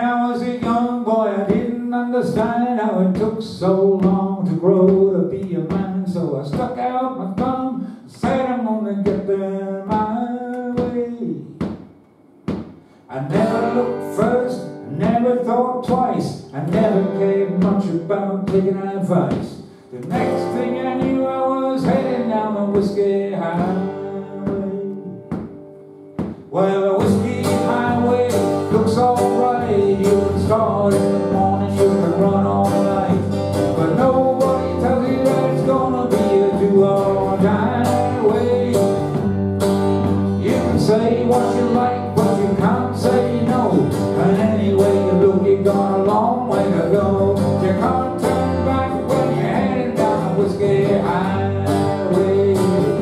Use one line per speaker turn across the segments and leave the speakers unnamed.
I was a young boy, I didn't understand how it took so long to grow to be a man. So I stuck out my thumb and said I'm gonna get there my way. I never looked first, I never thought twice, I never cared much about taking advice. The next thing I knew, I was heading down the Whisky Highway. Well, the Whisky Highway looks alright. You can start in the morning, you can run all night, but nobody tells you that it's gonna be a do or die way. You can say what you like, but you can't say no. And anyway you look, you've got a long way to go. You can't turn back when you're heading down the Whisky Highway.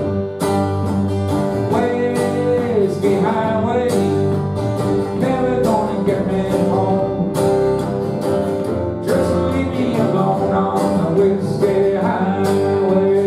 Whisky Highway, never gonna get me home. Just leave me alone on the Whisky Highway.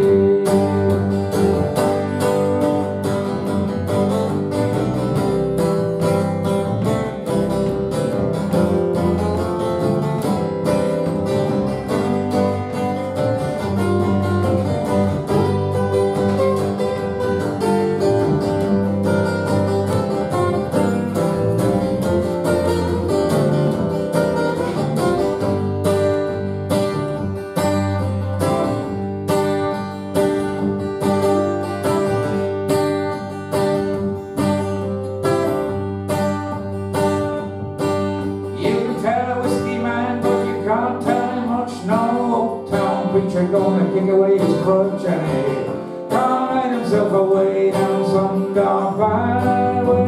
Can't tell him much, no. Uptown preacher gonna kick away his crutch, and he can't let himself away down some dark byway.